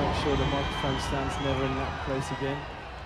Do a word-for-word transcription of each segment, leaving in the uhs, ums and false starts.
make sure the microphone stand's never in that place again.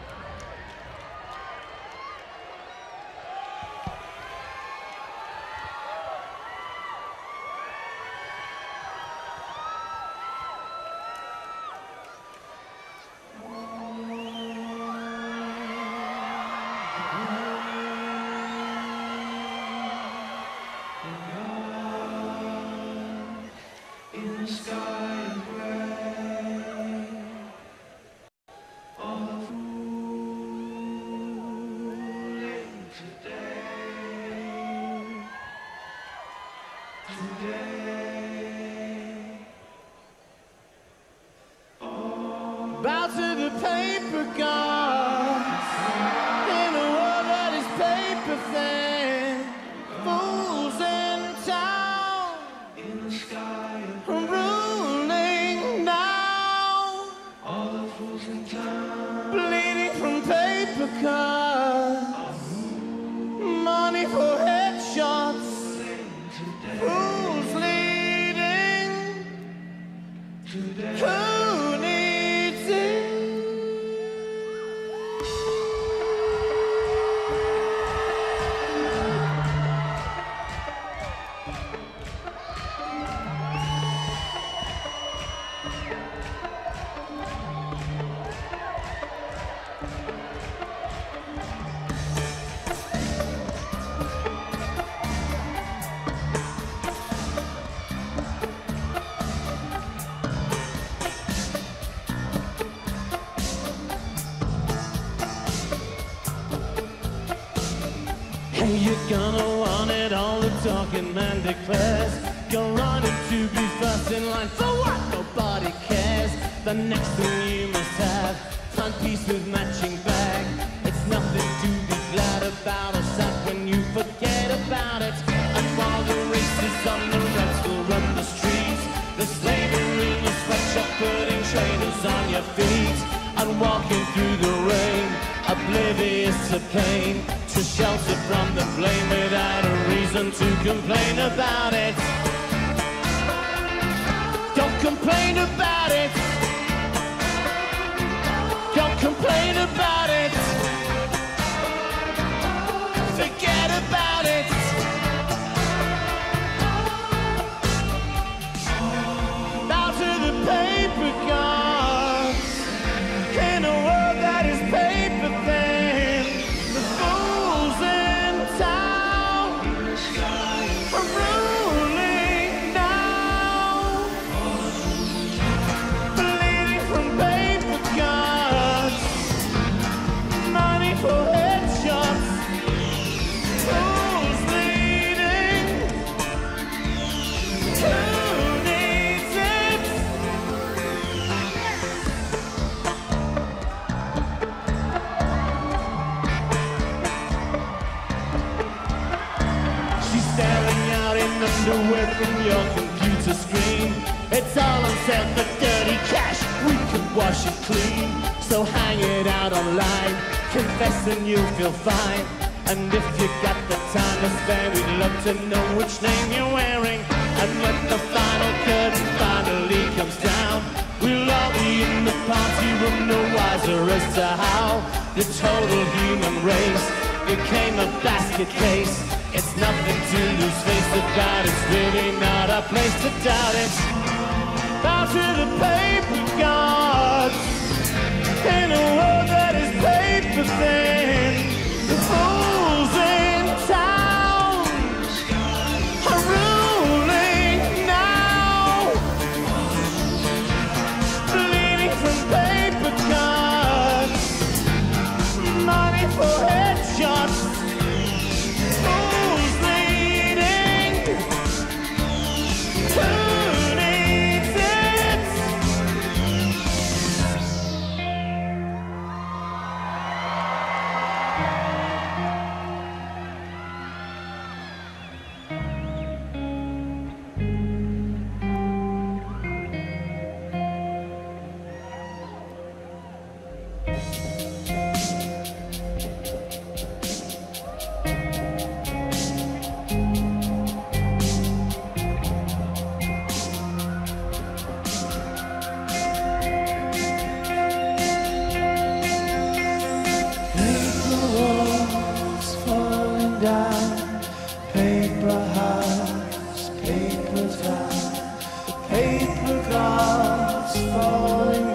Bow to the paper gods in a world that is paper thin. Fools in town, in the sky, ruling now. All the fools in town, bleeding from paper cuts, money for headshots. Who's leading today? Who needs it? Hey, you're gonna want it, all the talking man declares. You're running to be first in line, for what? Nobody cares. The next thing you must have, timepiece with matching bag. It's nothing to be glad about, except when you forget about it. And while the races on the rats will run the streets, the slavery in the sweatshop putting trainers on your feet. And walking through the rain, oblivious to pain, to shelter from the blame without a reason to complain about it. Don't complain about it. Don't complain about it. Forget about it. Bow to the paper gods in a world that is paper thin. The fools in town are ruling now, bleeding from paper cuts, money for headshots. Who's leading? Who needs it? She's staring out in underwear from your computer screen. It's all on set for dirty cash, we can wash it clean. So hang it out online, confess and you'll feel fine. And if you got the time to spare, we'd love to know which name you're wearing. And when the final curtain finally comes down, we'll all be in the party room, no wiser as to how the total human race became a basket case. It's nothing to lose face about, it's really not our place to doubt it. Bow to the paper gods in a world that is paper thin. The fools in town are ruling now, bleeding from paper cuts, money for headshots. Who's leading? Who needs it?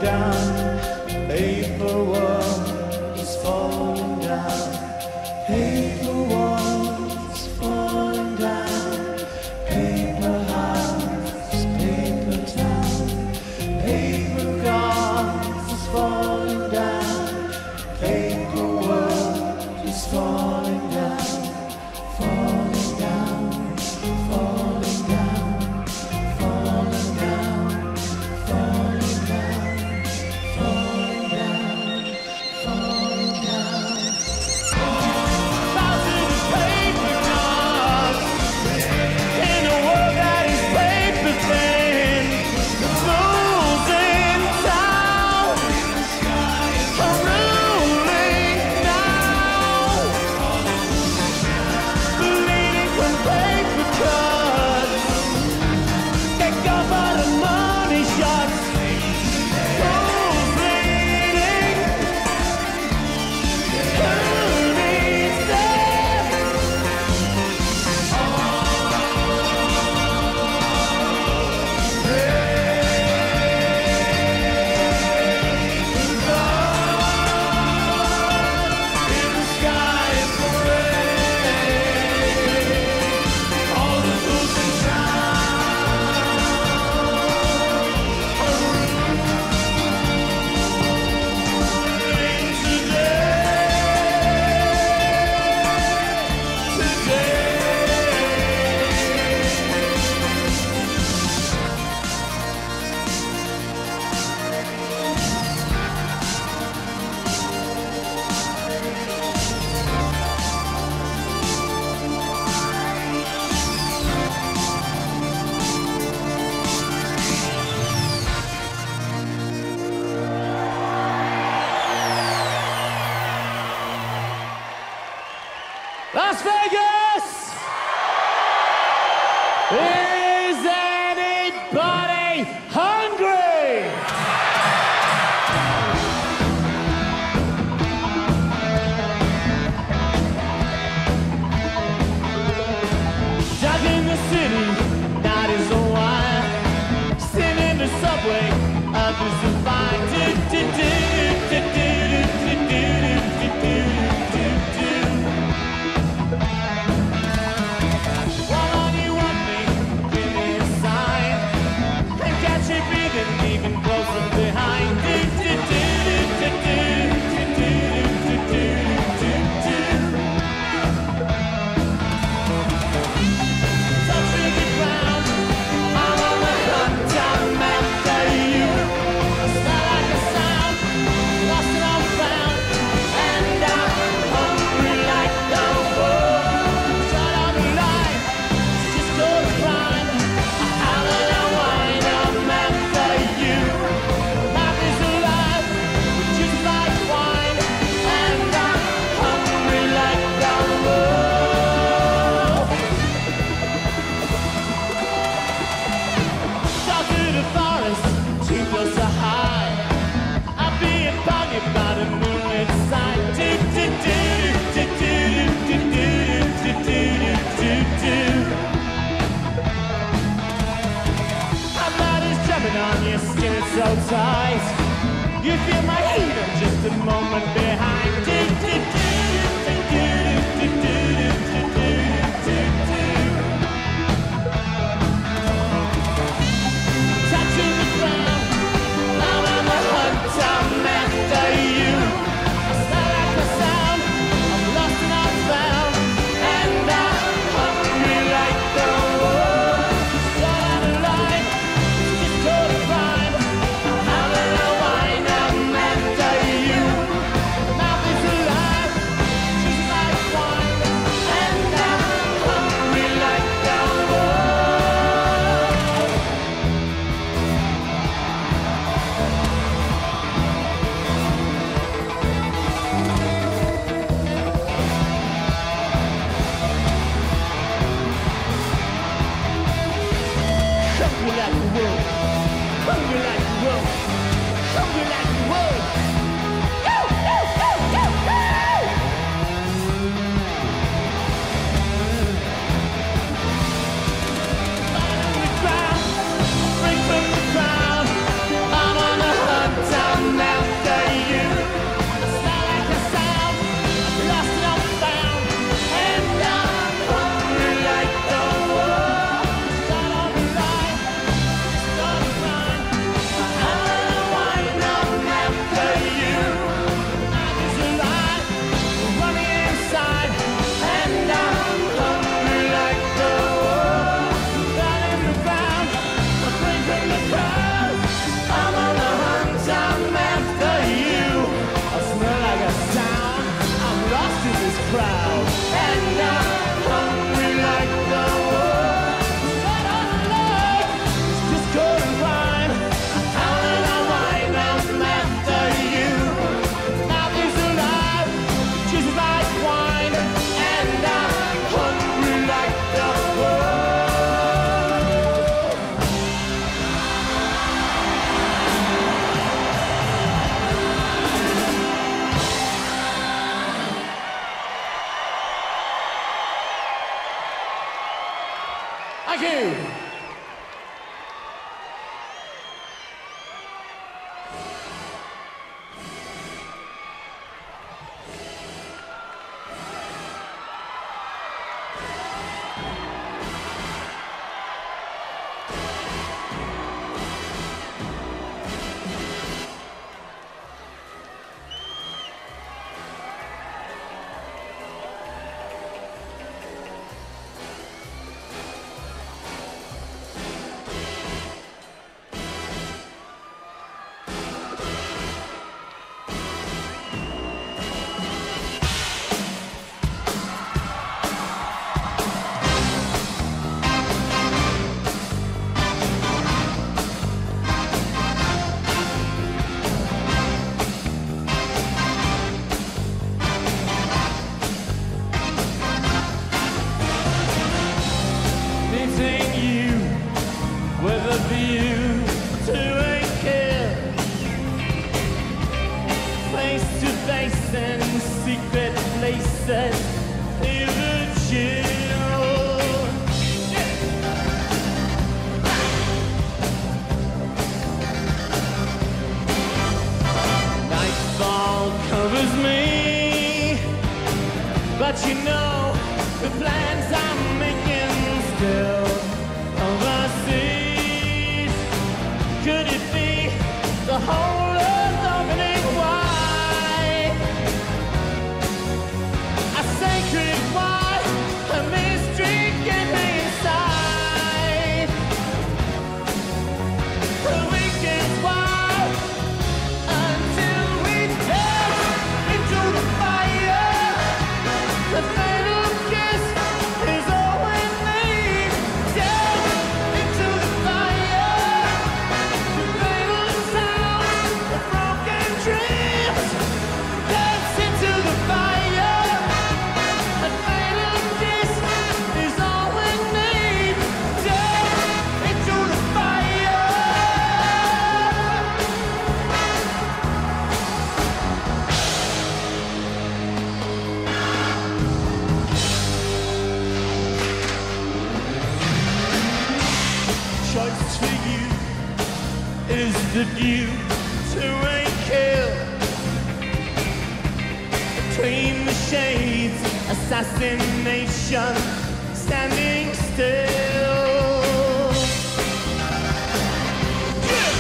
down. Paper world is falling down. Paper walls falling down. Paper house, paper town. Paper gods is falling down. Paper world is falling down. Falling down, falling down, falling down, falling down, falling down, falling down. Thousands of paper gods in a world that is paper thin. Fools in town are ruling now. Bleeding from paper cuts. They cover the money shots. Fools bleeding. Who needs them? In the sky is parade. All the fools in town are ruling today. Today. Las Vegas! Is anybody hungry? Stuck in the city, night is a wire. Sitting in the subway, others are fine. Do, do, do, do, do, do, do, do, do, do, do. Why don't you want me? Give me a sign. And catch you breathing even closer behind. Do, do, do, do, do, do, do, do, do, do, do. Touching the ground, I'm on the hunt, I'm after you. I smell like a sound, lost and unfound, and I'm hungry like the wolf. Shut out the light, just go to find a howl and a whine, I'm after you. Life is alive, just like wine, and I'm hungry like the wolf. Talk to the forest, too close to hide. I'll be upon you by the moonlit side. Do, do, do, do, do, do, do, do, do, do, do. My blood is jumping on your skin, it's so tight. You feel my heat, I'm just a moment behind. Do, do, do, do, do, do, do, do, do, do, do. Touching the ground, I'm on the hunt, I'm after you. I smell like the sound, I'm lost and I'm found, and I'm hungry like the wolf. Shut out the light, just go to find a howl and a whine, I'm after you. and secret places, feel the chill. Yeah. Nightfall covers me, but you know the plans I'm making still overseas. Could it be the whole earth opening wide? A sacred wide, a mystery gaping inside. The weekend's wild until we dance into the fire. The fatal kiss is all we need. Dance into the fire. The fatal sound of broken dreams. Dance into the fire. The fatal kiss is all we need. Dance into the fire. Choice for you is the view to a kill. Between the shades, assassination, standing still. Yeah.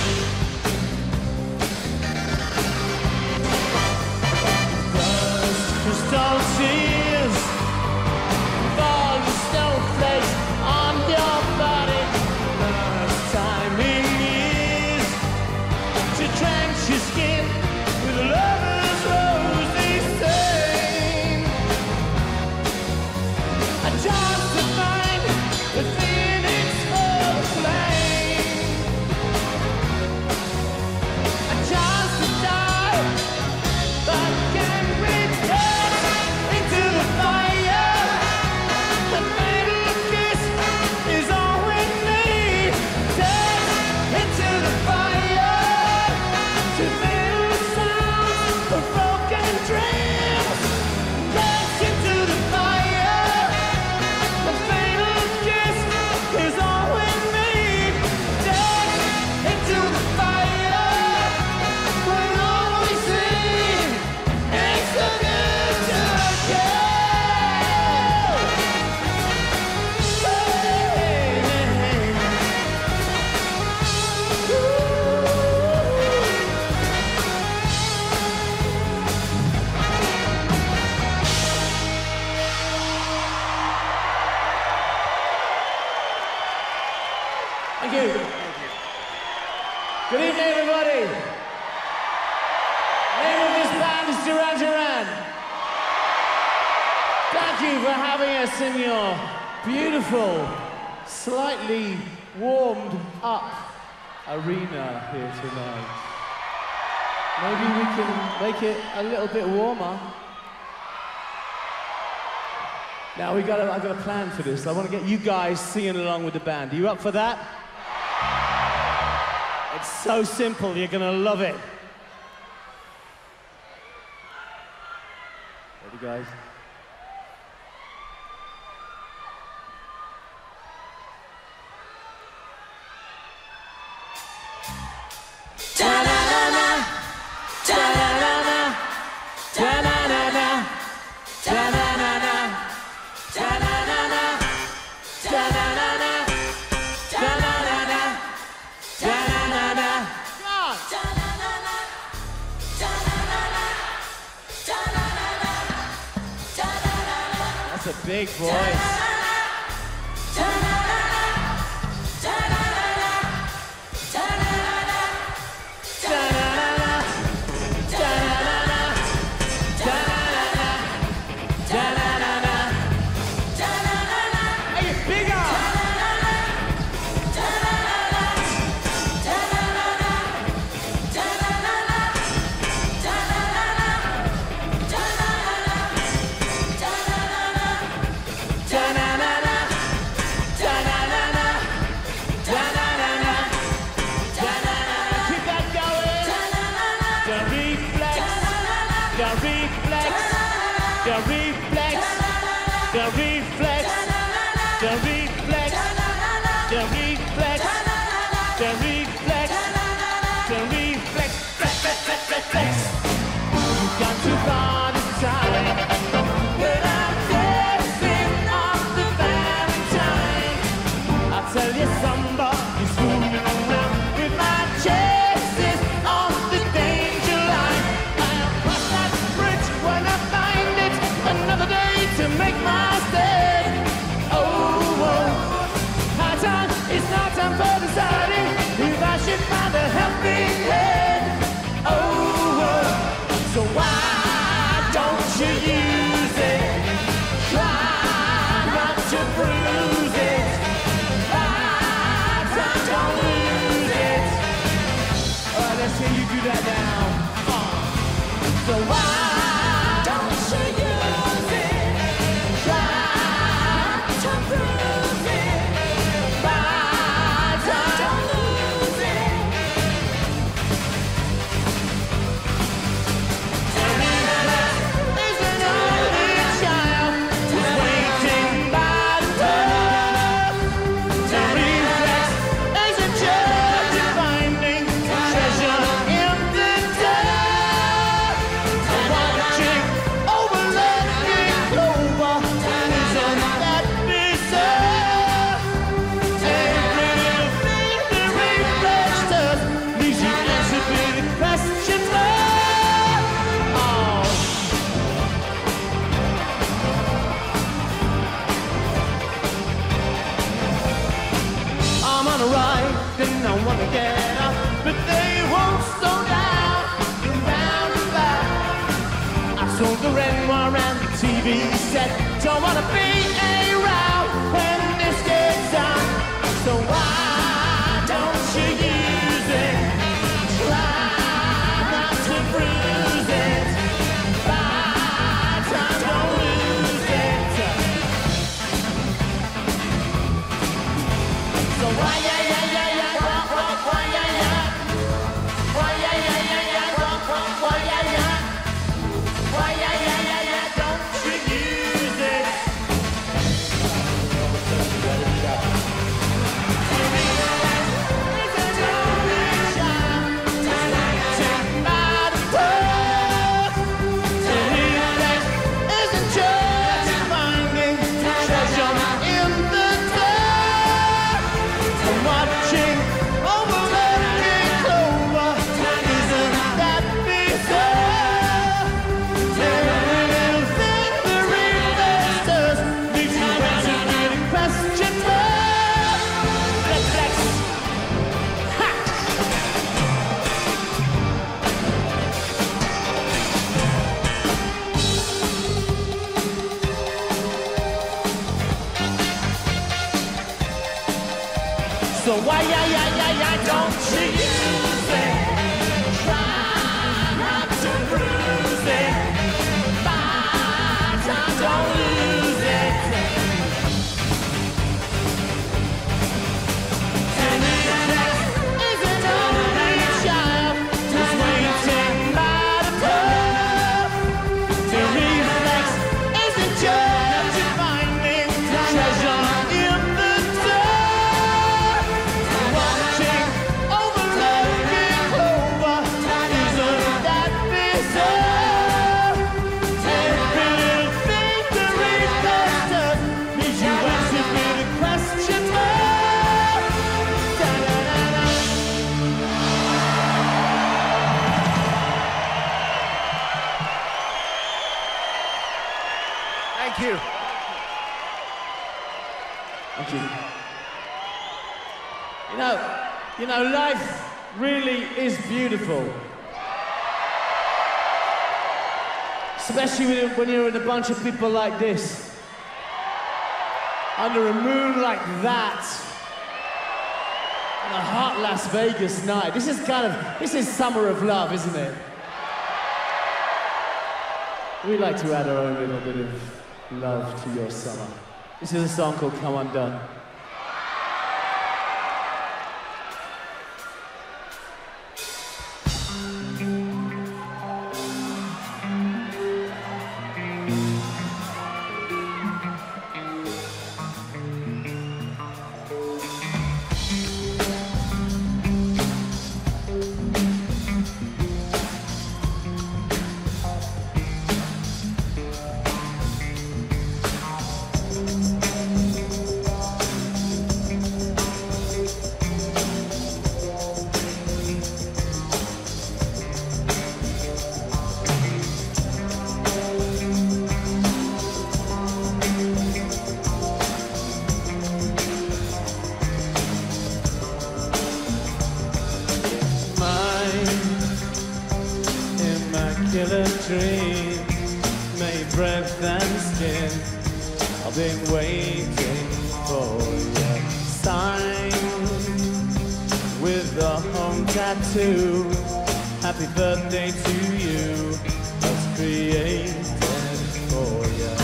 First crystal tears fall in snowflakes on your body. First time in years to drench your skin with a lover's rosy stain. A chance to find the phoenix full flame. A chance to die, but can we dance into the fire? The fatal kiss is all we need. Dance into the fire. To feel the sounds of broken dreams. Dance into the fire. The fatal kiss is all we need. Dance into the fire. When all we see is the good to go. Thank you. Good evening, everybody. The name of this band is Duran Duran. Thank you for having us in your beautiful, slightly warmed up arena here tonight. Maybe we can make it a little bit warmer. Now we got a, I've got a plan for this. I want to get you guys singing along with the band. Are you up for that? It's so simple, you're gonna love it. Ready, guys? Ta-na-na-na, ta-na-na-na, ta-na-na-na, ta-na-na-na, ta-na-na-na, ta-na-na-na, ta-na-na-na, ta-na-na-na. That's a big voice. Ta-na So why don't you use it? Try to prove it. Why don't lose it? There's an only child who's waiting by the door. The reflex is a judge finding treasure in the dark. Watching overlooking clover, isn't that bizarre? Every little thing the reflex does leaves you answered with a question mark. Oh. I'm on a ride, and I wanna get up, but they won't slow down. And round and back, I sold the Renoir and the T V set. Don't wanna be around when this gets on. So why don't you use it? Try not to bruise it. By time, don't lose it. So why, yeah, yeah, yeah, yeah, why, why, why, yeah, yeah. Why, yeah, yeah, yeah, yeah, why, why, why, yeah, yeah. Why, yeah, yeah, yeah, yeah, don't you use it. It's a lonely child, taken by the book. The reflex isn't just finding treasure in the dark. I'm watching overlooking clover, isn't that bizarre? Every little thing the reflex does leaves you answered with a question mark. Reflex. Ha! So why, yeah, yeah, yeah, yeah, don't you use it? Try not to bruise it. By time, don't lose it. And the reflex is an only child who's waiting by the door. The reflex isn't just finding treasure in the dark. Watching overlooking clover, isn't that bizarre? Every little thing the reflex does leaves you answered with a question mark. Da-da-da-da. Thank you. Thank you. You know, you know, life really is beautiful. Especially when you're- when you're with a bunch of people like this. Under a moon like that. On a hot Las Vegas night. This is kind of, this is summer of love, isn't it? We like to add our own little bit of love to your summer. This is a song called Come Undone. immaculate dream, made breath and skin. I've been waiting for your sign with a home tattoo. Happy birthday to you. created for you.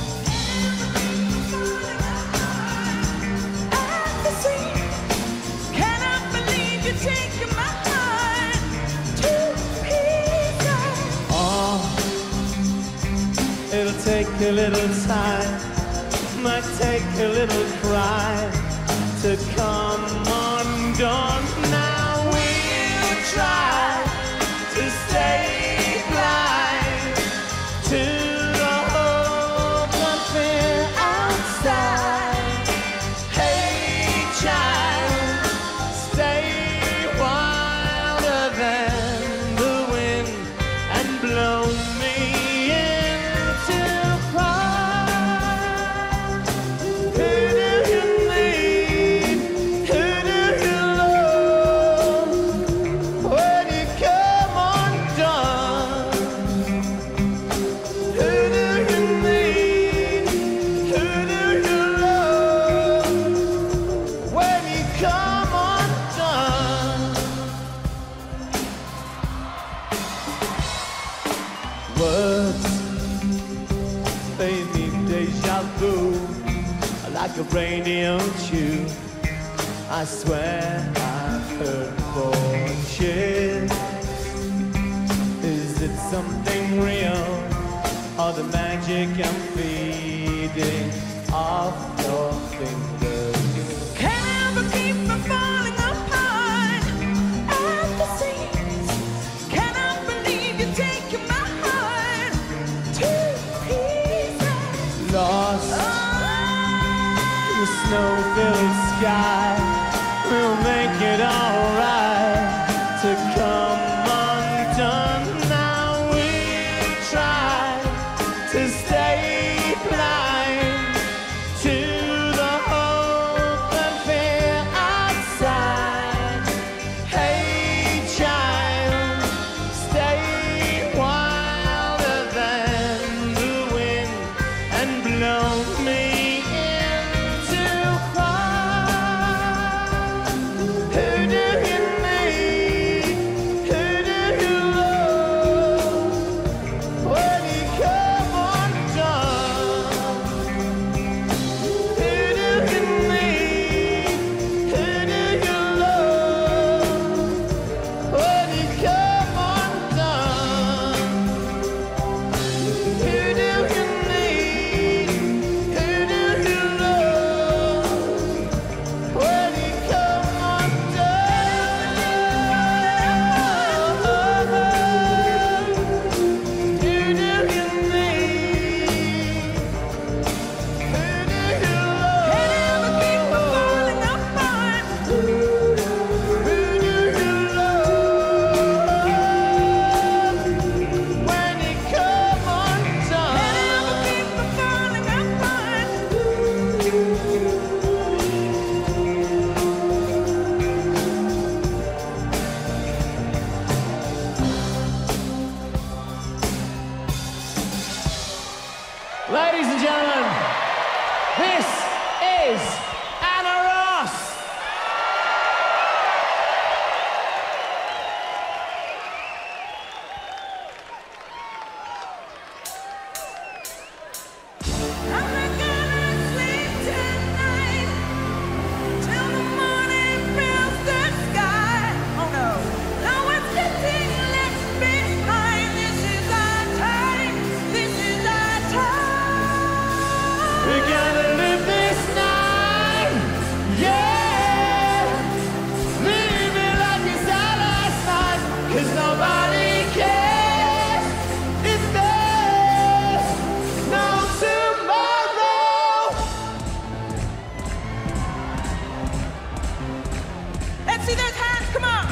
At the sea, cannot believe you're taking my heart to pieces. Oh, it'll take a little time, might take a little cry to come undone. Now we'll try to stay blind to the hope and fear outside. Hey child, stay wilder than the wind and blow me into cry. Who do you need? Who do you love when you come undone? Who do you need? Who do you love when you come undone? Words, they need deja vu, like a radio tune. I swear I've heard voices. Is it something real, or the magic I'm feeding off your fingers? Can't ever keep from falling apart at the seams. Cannot believe you're taking my heart to pieces. Lost Oh, in the snow-filled sky, we'll make it alright to come undone. Now we try to stay blind to the hope and fear outside. Hey child, stay wilder than the wind and blow me into cry. Who do you need? Who do you love when you come undone? Who do you need? Who do you love when you come undone? Who do you need? Who do you love when you come undone? Who do you need? Who do you can't ever keep from falling love? apart. Who do you love when you come Can't ever undone? keep from falling apart. Ladies and gentlemen, this is Anna Ross. I'm not gonna sleep tonight till the morning fills the sky. Oh no, no one's getting left behind. This is our time. This is our time. We gotta live this night, yeah. Live it like it's our last night, 'cause nobody cares if there's no tomorrow. Let's see those hands. Come on.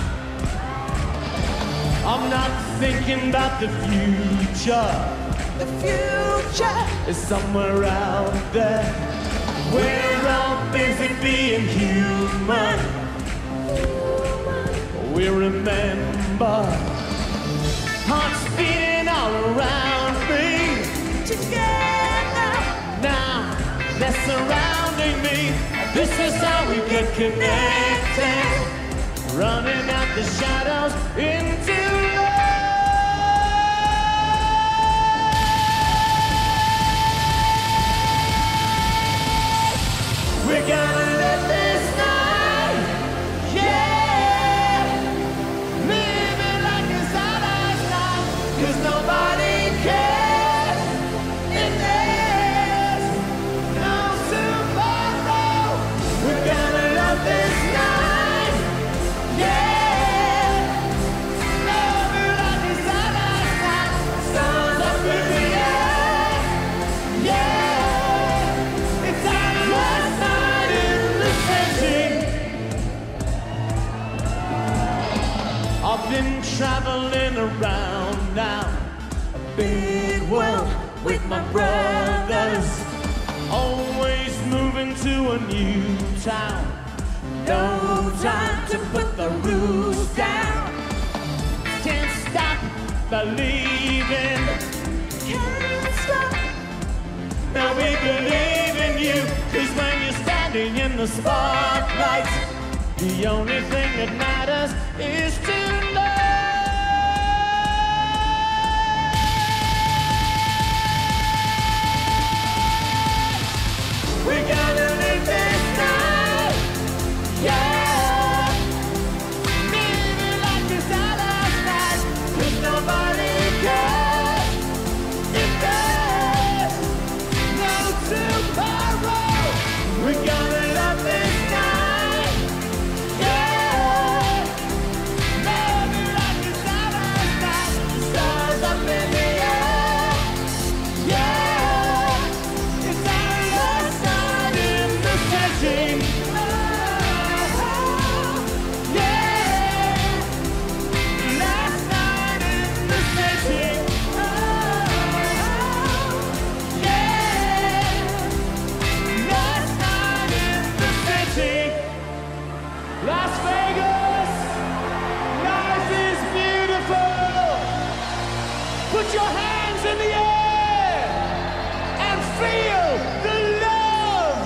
I'm not thinking about the future. The future. It's somewhere out there. We're all busy being human. We remember hearts beating all around me. Together. Now they're surrounding me. This is how we get connected. Running out the shadows into love. 'cause nobody cares if there's no tomorrow. We're gonna love this night, yeah. Love it like it's our last night. Stars up in the air, yeah. It's our last night in the city. I've been traveling around now, a big world with my brothers, always moving to a new town. No time to put the rules down. Can't stop believing. Can't stop. Now we believe in you, 'cause when you're standing in the spotlight, the only thing that matters is to know. We're gonna live this night, yeah. Live it like it's our last night, 'cause nobody cares if there's no tomorrow. We're gonna love this night, yeah. Love it like it's our last night. Stars up in the air, yeah. It's our last night in the city. Oh, yeah. Last night in the city. Oh, yeah. Last night in the city. Las Vegas, life is beautiful. Put your hands in the air and feel the love.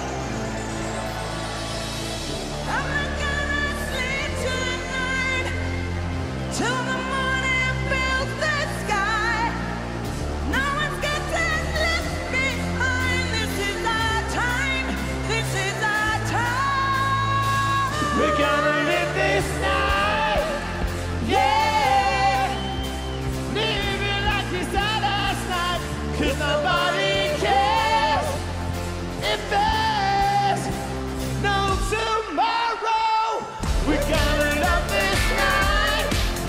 I'm not gonna sleep tonight till the morning fills the sky. No one's getting left behind. This is our time. This is our time. We're gonna live this night, yeah. Live it like it's our last night, 'cause nobody cares if there's no tomorrow. We're gonna love this night,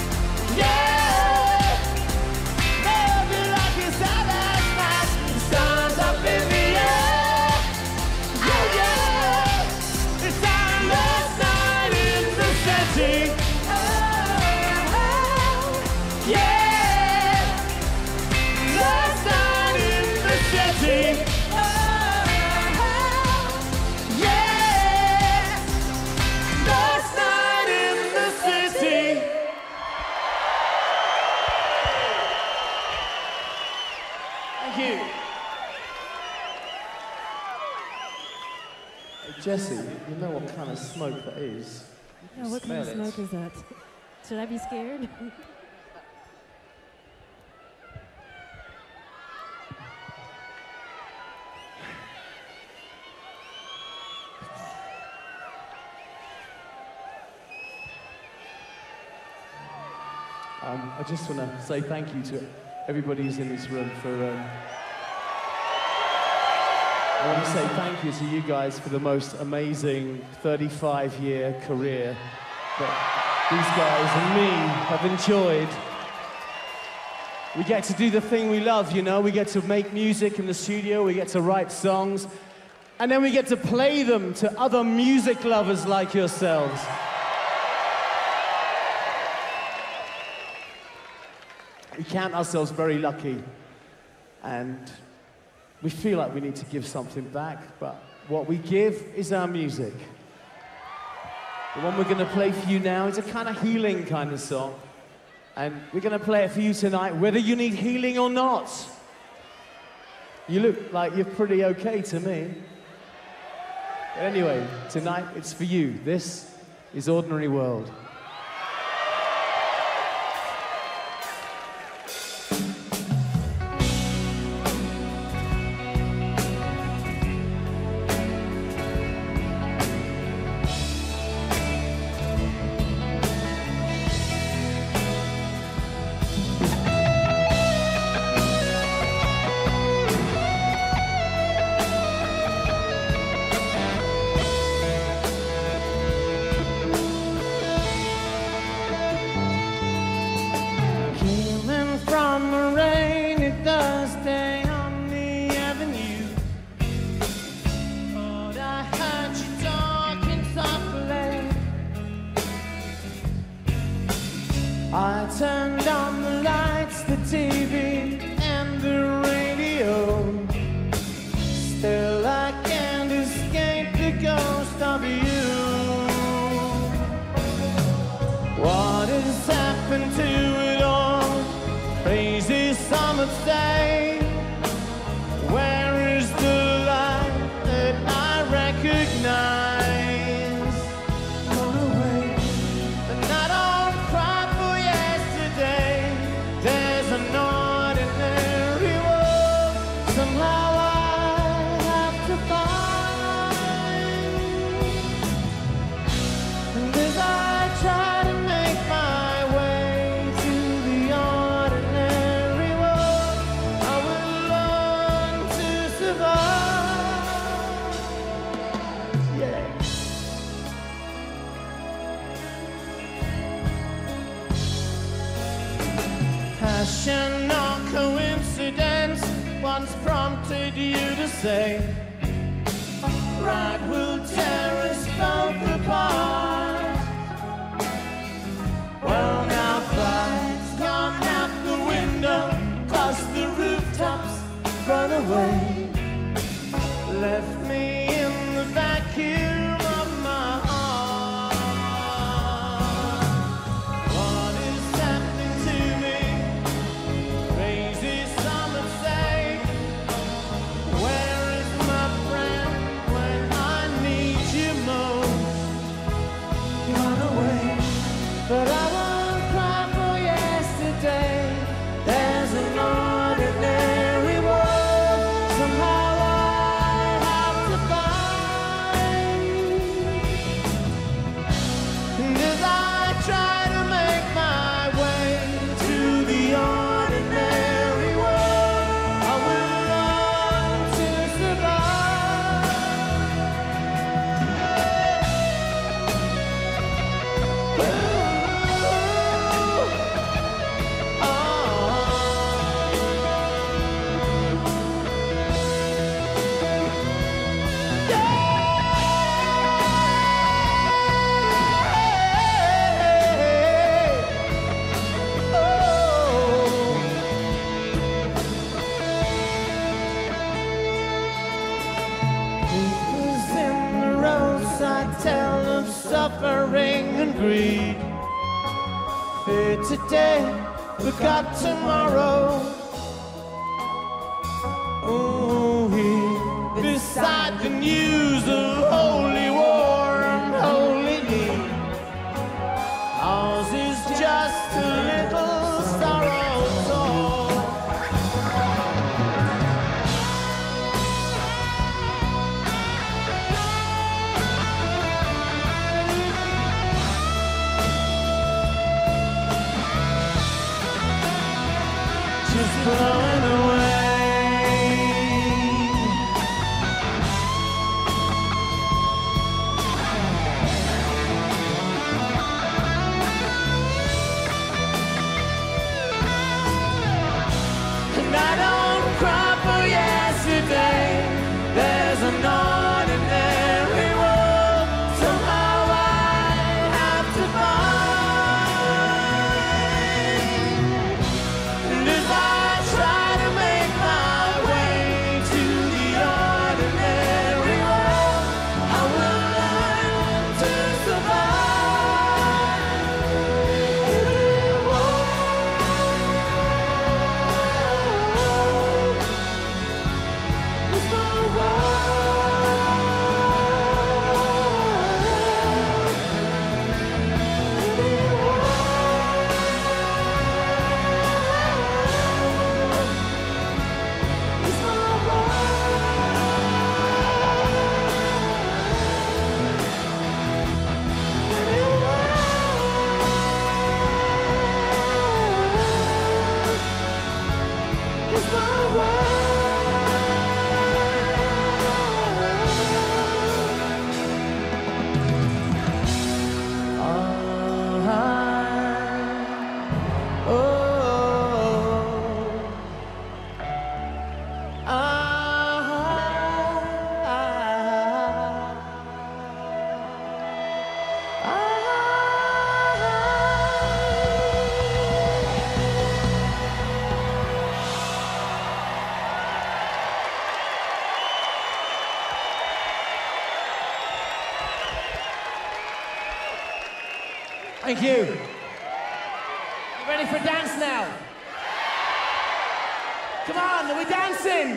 yeah. Love it like it's our last night. The stars up in the air, oh yeah. It's our last night in the city, Oh, yeah. Last night in the city, oh, yeah. Last night in the city. Thank you. Hey, Jesse, you know what kind of smoke that is? Yeah, what kind of Smell it. smoke is that? Should I be scared? Um, I just want to say thank you to everybody who's in this room for. Um, I want to say thank you to you guys for the most amazing thirty-five year career that these guys and me have enjoyed. We get to do the thing we love, you know? We get to make music in the studio, we get to write songs, and then we get to play them to other music lovers like yourselves. We count ourselves very lucky, and we feel like we need to give something back, but what we give is our music. The one we're going to play for you now is a kind of healing kind of song, and we're going to play it for you tonight, whether you need healing or not. You look like you're pretty okay to me. But anyway, tonight it's for you. This is Ordinary World. would say, where is the light that I recognize? Gone away, and I don't cry for yesterday. There's an ordinary world somehow I have to find. And as I try to make my way to the ordinary world, I will learn to survive. Yeah. Passion or coincidence once prompted you to say, pride will tear us both apart. Well, now pride's gone out the window, cross the rooftops, run away, left me in the vacuum of my heart. What is happening to me? Crazy, some would say. Where is my friend when I need you most? Gone away, but I won't cry for yesterday. There's an ordinary world somehow I have to find. And as I try to make my way to the ordinary world, I will learn to survive. People's in the roadside tell of suffering and greed. Fear today, forgot tomorrow. Oh, here beside the news of holy war and holy need, ours is just a little sorrow song. Just blowing away. And I don't cry for yesterday. There's an ordinary world somehow I have to find. And as I try to make my way to the ordinary world, I will learn to survive. It's my Thank you. You ready for dance now? Come on, are we dancing?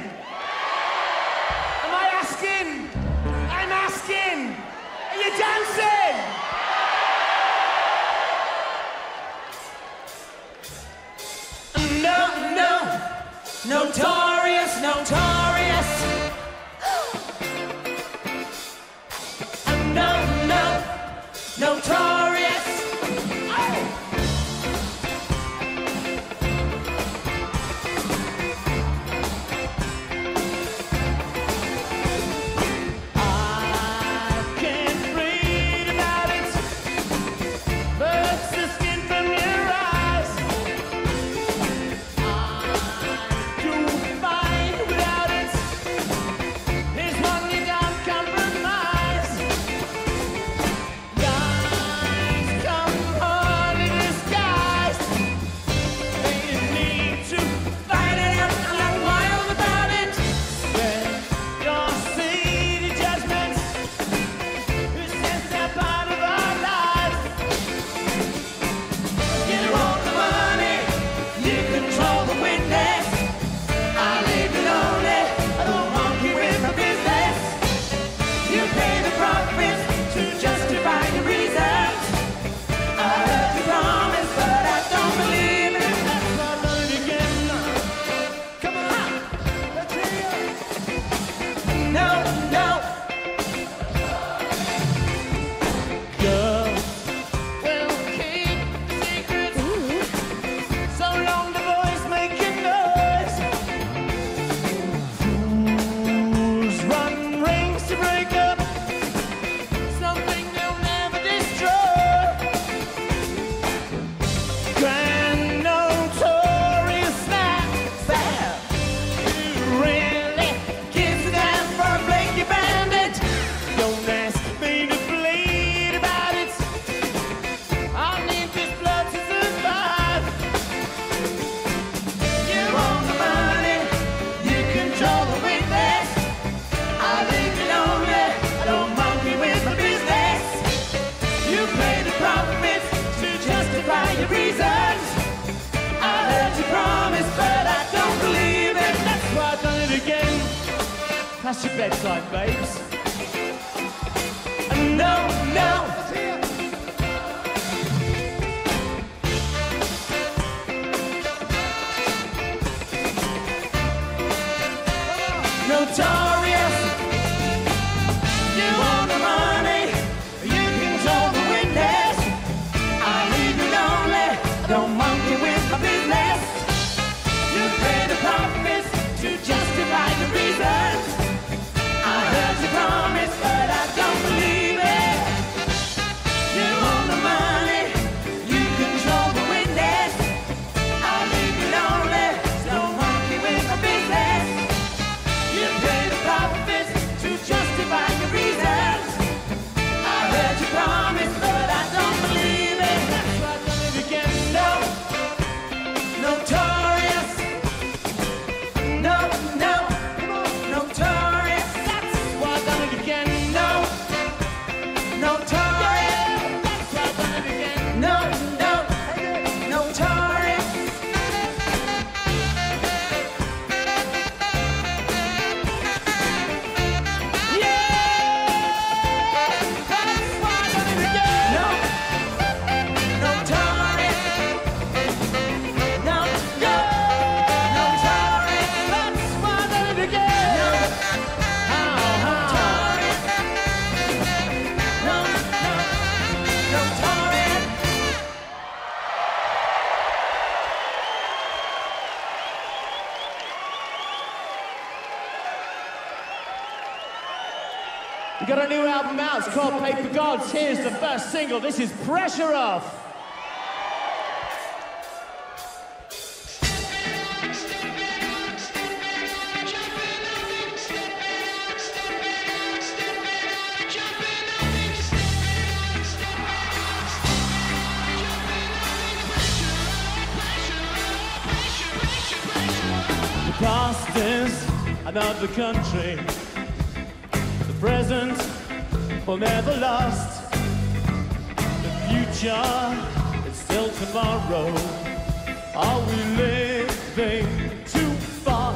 Am I asking? I'm asking. Are you dancing? No, no, notorious, notorious. No, no, notorious. That's your bedside, babes. No, no. Notorious. You want the money, you control the witness. I leave you lonely, don't monkey with my business. You pay the profits to justify the reasons. I heard you promise, but I don't believe it. You own the money, you control the witness. I'll leave you lonely, so monkey with my business. You pay the profits to justify your reasons. I heard you promise, but I don't believe it. That's why I've done it again. No, notorious. No, no, notorious. That's why I've done it again. No, notorious. That's why I've done it again. No, no, notorious. Yeah, that's why I done it again. No, notorious. No, no, notorious. That's why I've done it again. No, How, how? notorious. No, no, notorious. We got a new album out. It's called Paper Gods. Here's the first single. This is Pressure Off. The past is another country. The present will never last. The future is still tomorrow. Are we living too fast?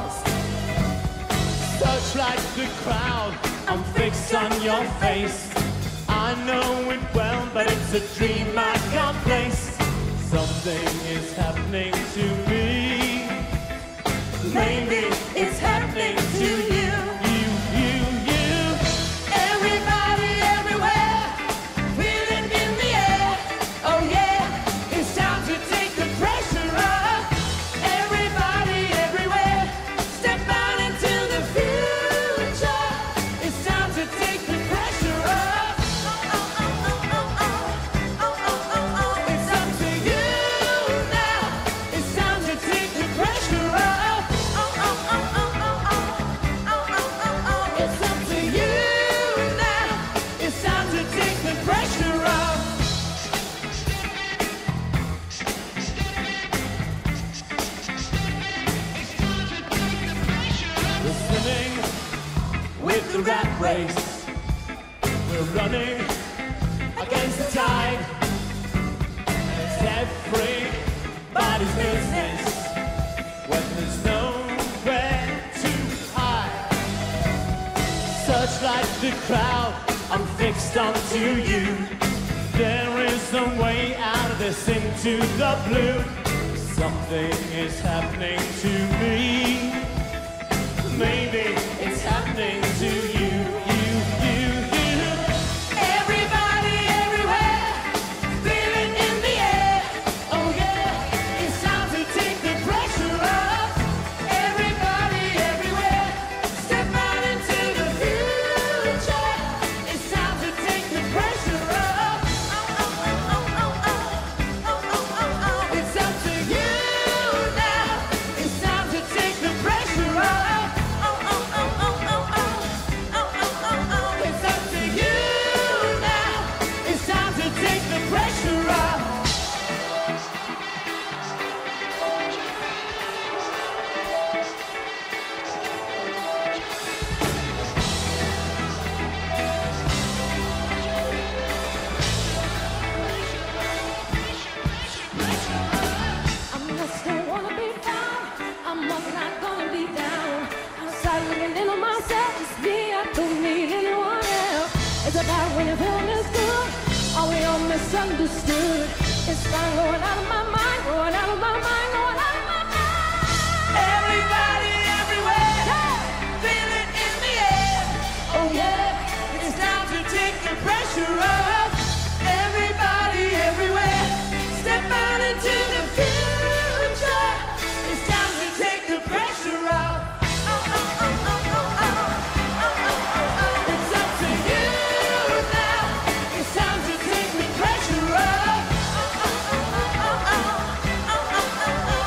crowd, I'm fixed on your face. I know it well, but it's a dream I can't place. Something is happening to me. Maybe it's happening to you. You, you, you. Everybody, everywhere, feel it in the air. Oh yeah, it's time to take the pressure off. Everybody, everywhere, step out into the future. It's time to take the pressure off. Oh, oh, oh, oh, oh, oh, oh, oh, oh, oh. It's up to you now. It's time to take the pressure off. Oh, oh, oh, oh, oh, oh, oh, oh, oh, oh. It's up to you now. It's time to take the pressure off. We're swimming with the rat race. We're running against the tide. It's everybody's business when there's nowhere to hide. Searchlight the crowd, I'm fixed onto you. There is no way out of this into the blue. Something is happening to me. Maybe it's happening to you, you, you, you. Everybody, everywhere, feel it in the air. Oh yeah, it's time to take the pressure off. Everybody, everywhere, step out into the future. It's time to take the pressure off. Oh, oh, oh, oh, oh, oh, oh, oh, oh, oh. It's up to you now. It's time to take the pressure off. It's up to you now. It's time to take the pressure off. I must don't wanna be found. I'm not gonna be down. I'm starting looking into myself. It's me, I don't need anyone else. It's about when you feel this good. Are we all misunderstood? It's fine going out of my mind, going out of my mind, going out of my mind. Everybody, everywhere, feel it in the air. Oh yeah, it's time to take the pressure off. Everybody, everywhere, step out into the future. It's time to take the pressure off. Oh, oh, oh, oh, oh, oh. Oh, oh, oh, oh. It's up to you now. It's time to take the pressure off. Oh, oh, oh, oh, oh, oh. Oh, oh, oh, oh.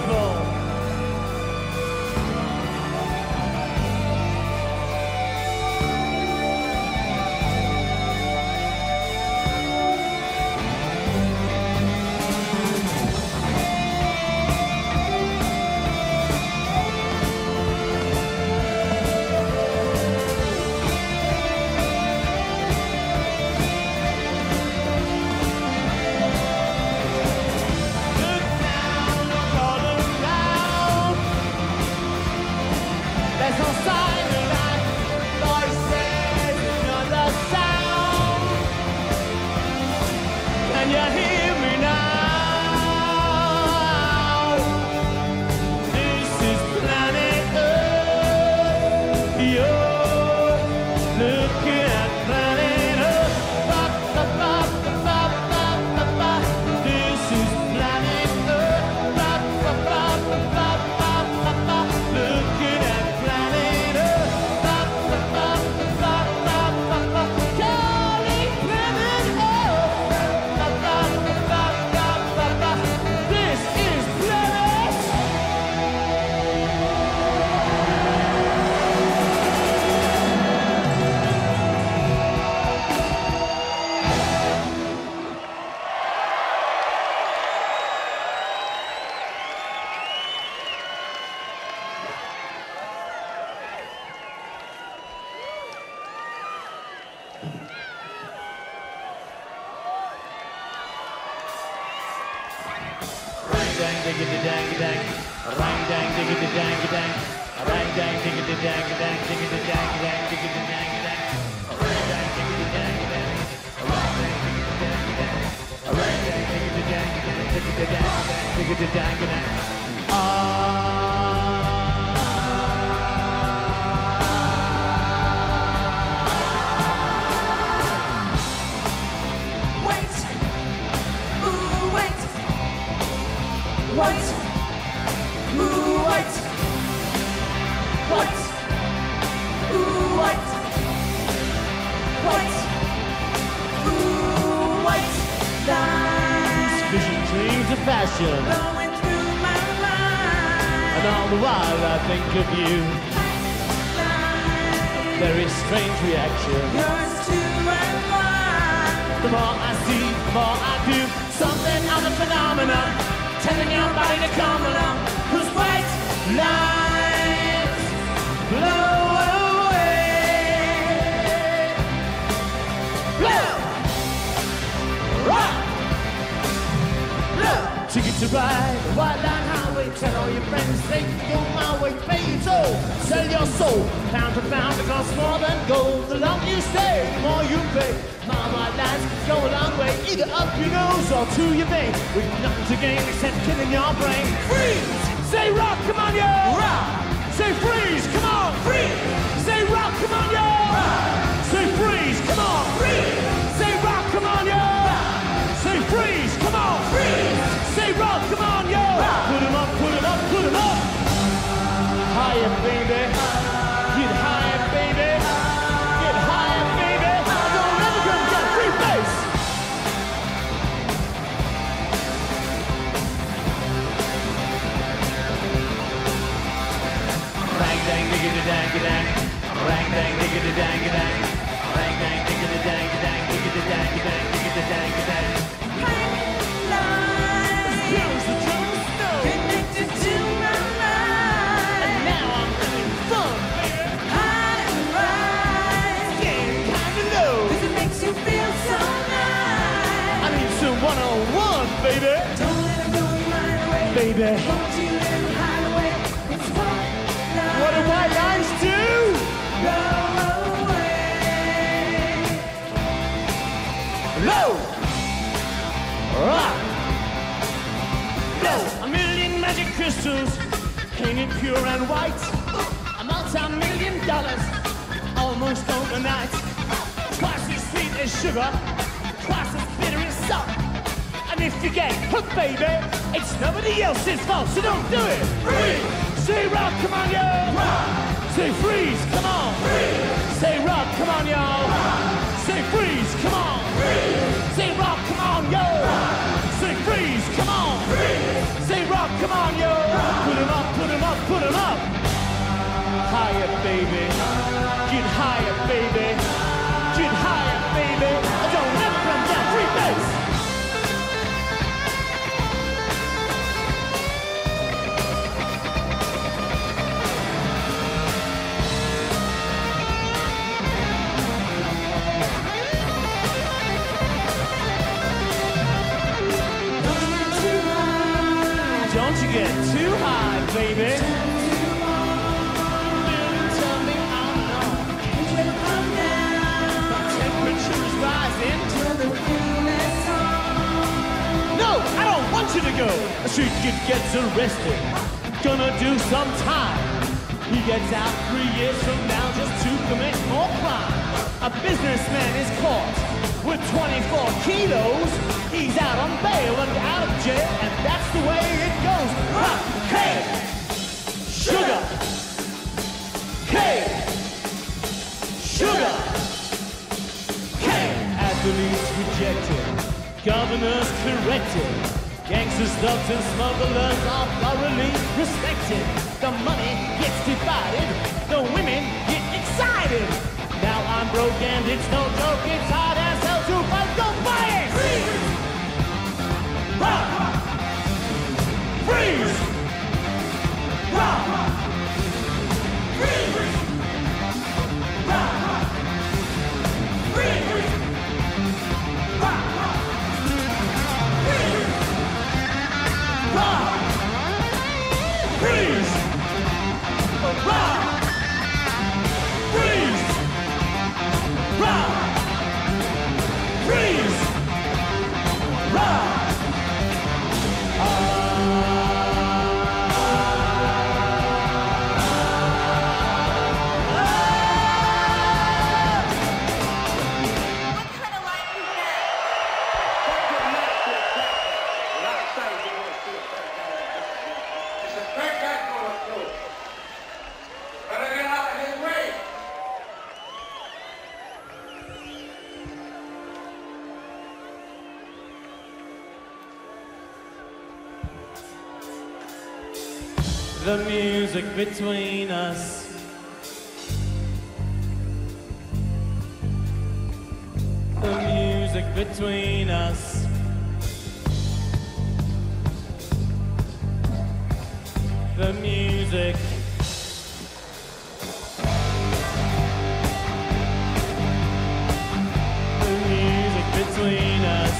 beautiful. Say rock, come on, yo. Put 'em up, put 'em up, put 'em up. Higher, baby. Get higher, baby. Get higher, baby. Don't never come down. Free bass. Don't you get too high, baby. Tell me I'm wrong. It will come down. The temperature is rising. No, I don't want you to go. A street kid gets arrested. Gonna do some time. He gets out three years from now just to commit more crime. A businessman is caught with twenty-four kilos. He's out on bail and out of jail, and that's the way it goes. Rock, cake, sugar, cake, sugar, cake. Athletes rejected, governors corrected, gangsters, thugs, and smugglers are thoroughly respected. The money gets divided, the women get excited. Now I'm broke and it's no joke, it's hard as hell to find. Go buy it! Freeze! Rock! Freeze! Rock! Freeze! Rock! Freeze! Rock! Freeze! Rock! Freeze! Rock! Freeze! Rock! Freeze! Rock! The music between us, the music between us, the music, the music between us.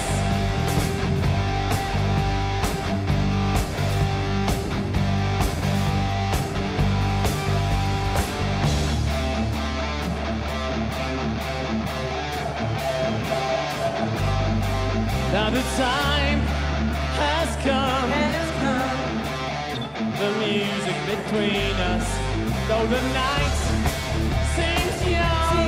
Now the time has come, has come. The music between us, though the night seems young,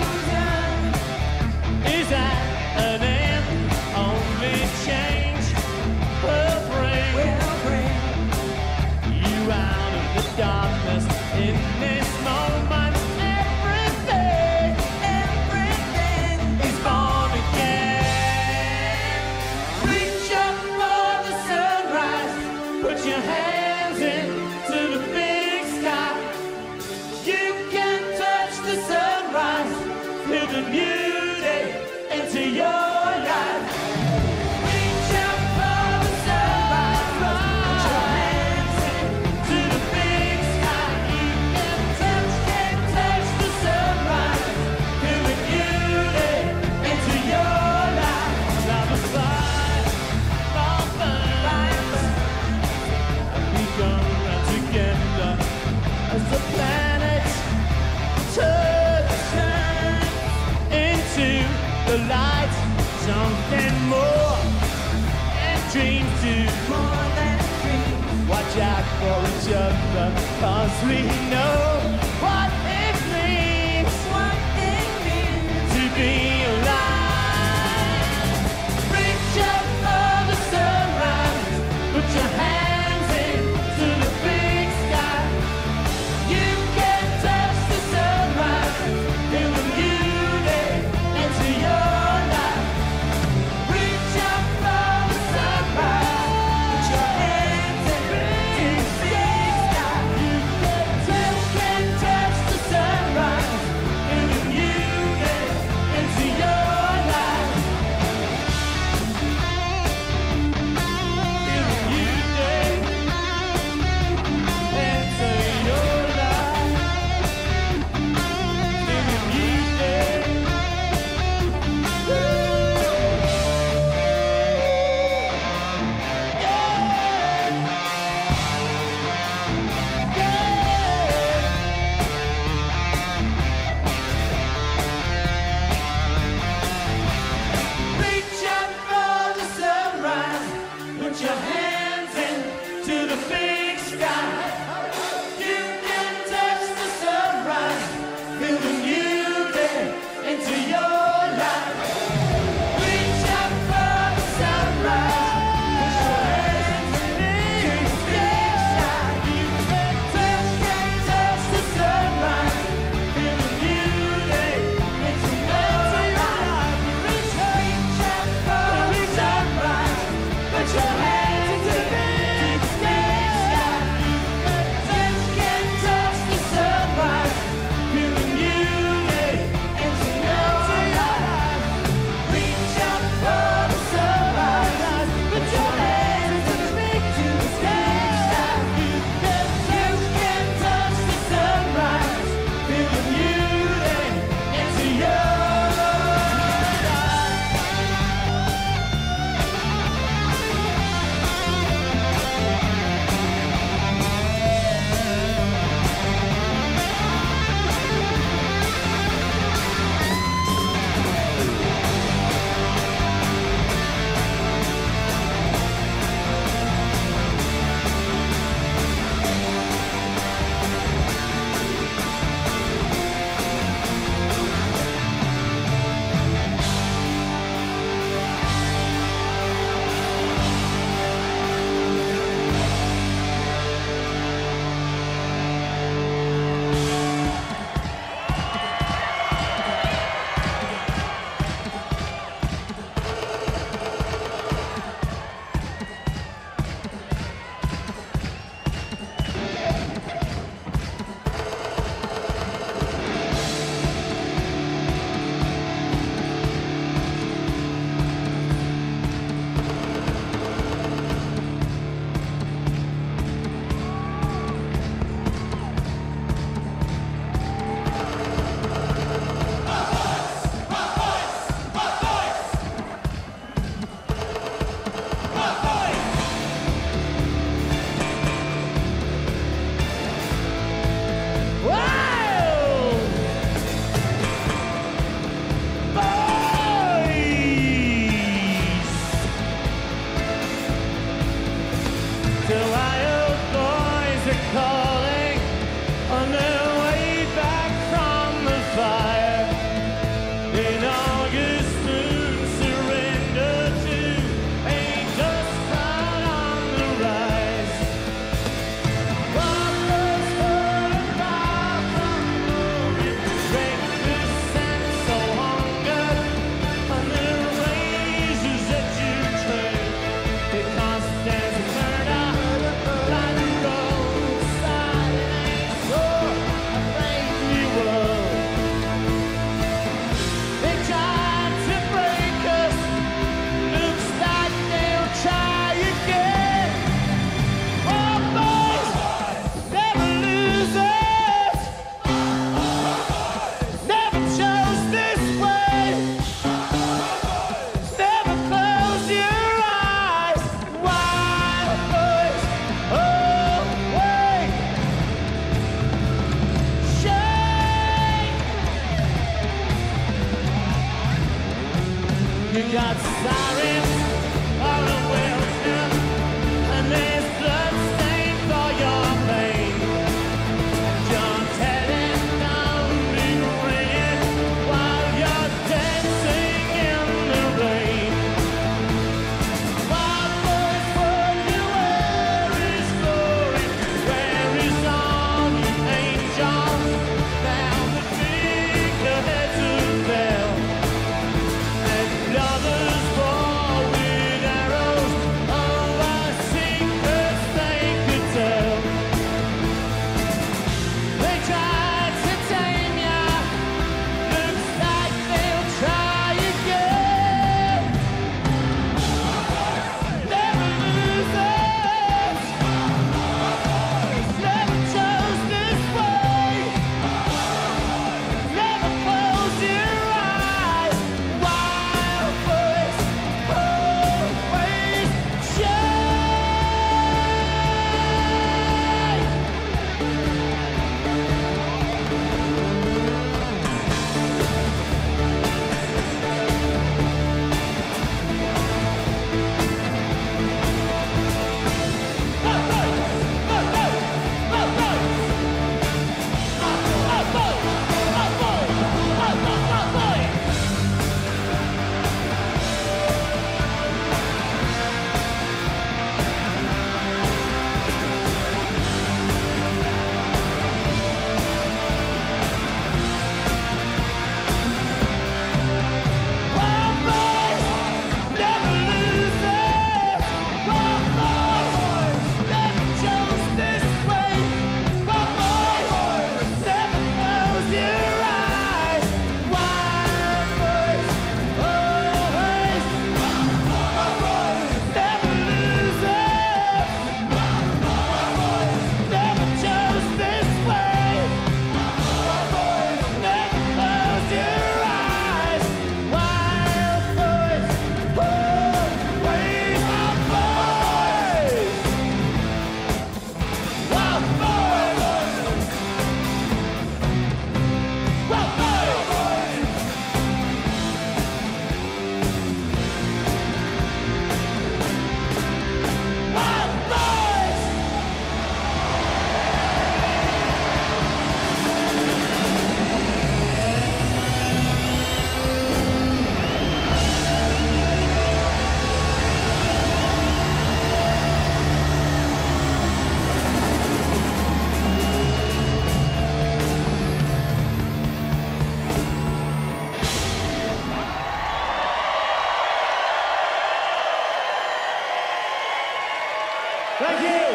is at an end. Only change will bring, will bring you out of the darkness in this moment. Everything, everything is born again. Put your hands into the big sky. You can touch the sunrise. Feel the new day into your life. Reach up for the sunrise. Put your hands into the big sky. You can touch, can touch the sunrise. Feel the new day into your life. Now the fire, all burns. We go round together as the planet turns into the light. Something more and dreams do more than dreams. Watch out for each other, cause we know what it means, what it means to be alive. Reach up for the sunrise, put your hands into the big sky. You can touch the sunrise, feel the new day into your life. Reach up for the sunrise, put your hands into got sirens all the welcome, and there's blood stained for your pain. John telling down big ringing while you're dancing in the rain. Wild boys, what you wear is glory. Where is all you angels? Now the bigger heads will fail, and lovers fall with arrows over secrets they could tell. They tried to tame ya, looks like they'll try again. Never losers, never chose this way. Never close your eyes. Wild boys always shine. Wild boys, never losers. Wild boys, never chose this way. Wild boys, never close your eyes. Wild boys, always. Wild boys, never losers. Wild boys, never chose this way. Wild boys, never close your eyes. Wild boys, always. Wild boys, wild boys, wild boys. Wild boys. Thank you.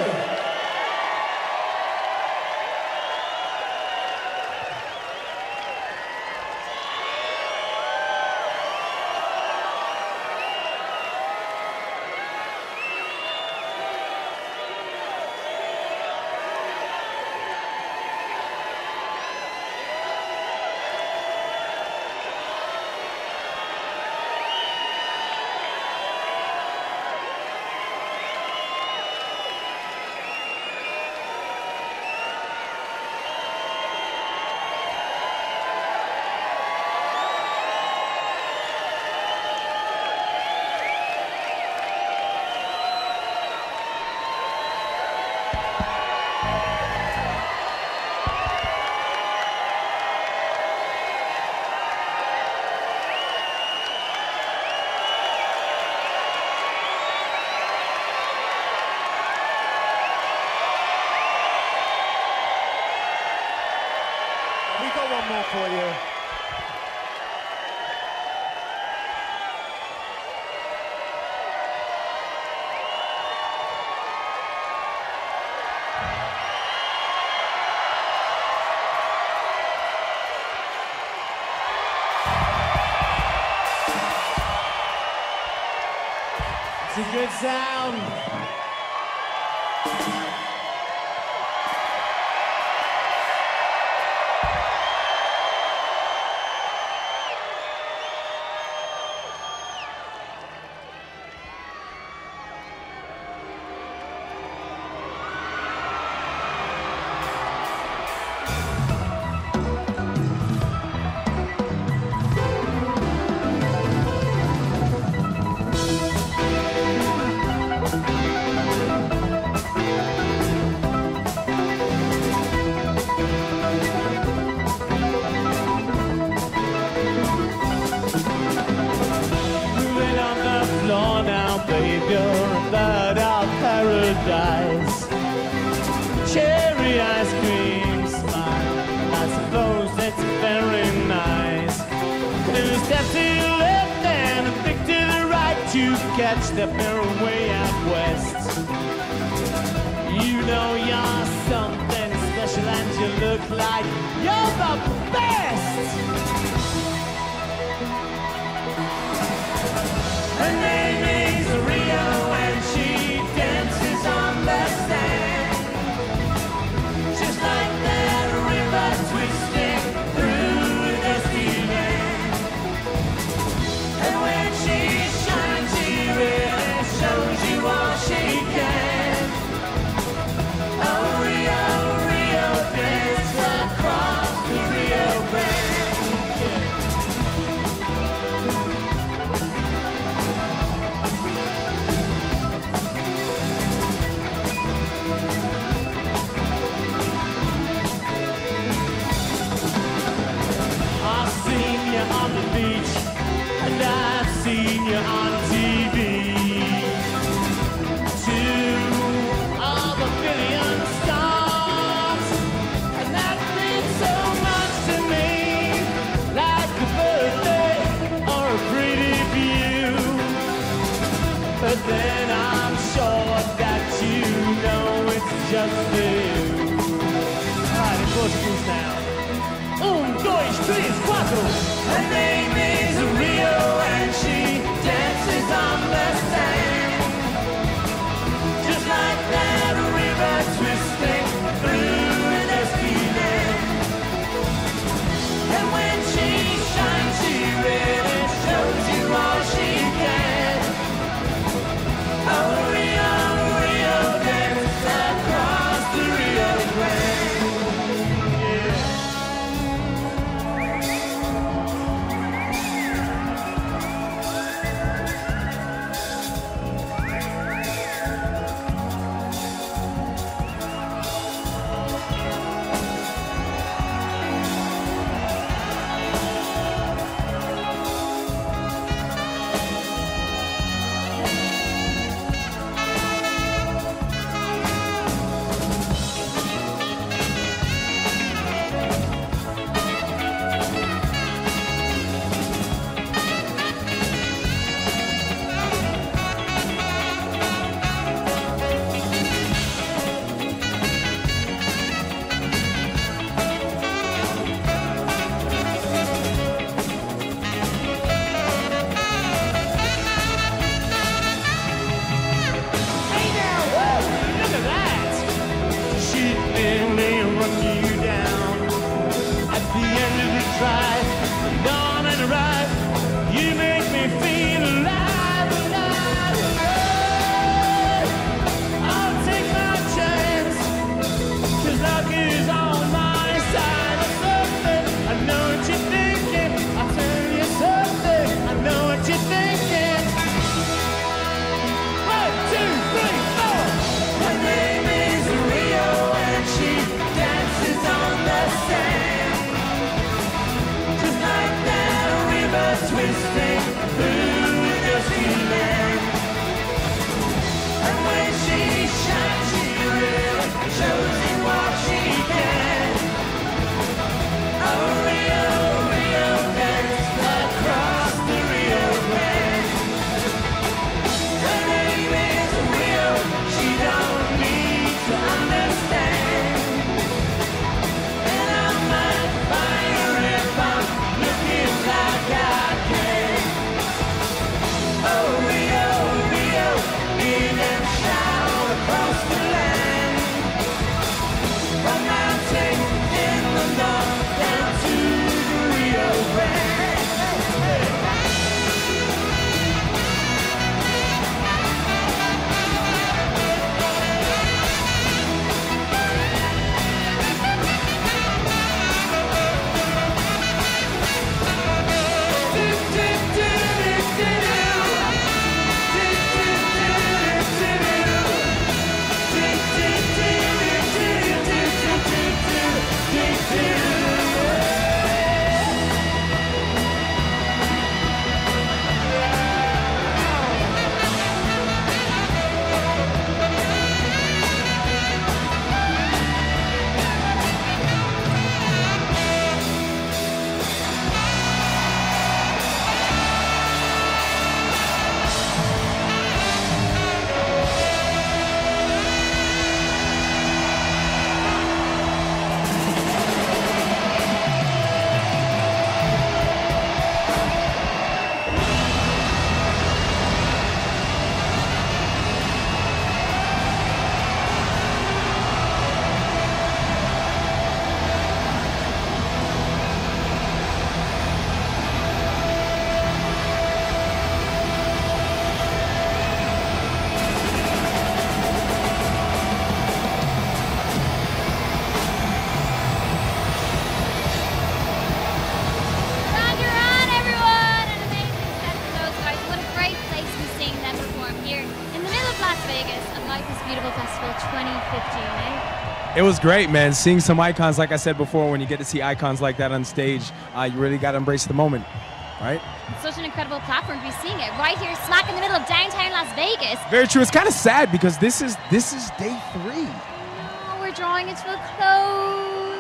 We got one more for you. It's a good sound. that mirror way out west. You know you're something special and you look like you're the best. Her name is Rio and she dances on the sand, just like that river twisting through the sea land. And when she shines, she really shows you all she can. Oh, Rio, Rio, dance across the Rio Grande. I've seen you on the beach, and I've seen you on T V. Two of a billion stars, and that means so much to me, like a birthday or a pretty view. But then I'm sure that you know it's just you. Alright, in Portuguese now. Un, dois, três, quatro. Her name is Rio and she dances on the sand, just like that river twisting through the sea land. And when she shines, she really shows you all she can. Oh, Rio, Rio, dance across the Rio Grande. Yeah. Hey now, woo! Look at that! She'd nearly run you down at the end of the drive, dawn and arrive. You make me feel alive, alive, alive. I'll take my chance, 'cause luck is on my side. Or something, I know what you're thinking. I'll tell you something, I know what you're thinking. One, two, three, four. Her name is Rio and she dances on the sand, It was great, man. Seeing some icons, like I said before, when you get to see icons like that on stage, uh, you really got to embrace the moment, right? It's such an incredible platform to be seeing it right here, smack in the middle of downtown Las Vegas. Very true. It's kind of sad because this is this is day three. Oh, we're drawing it to a close.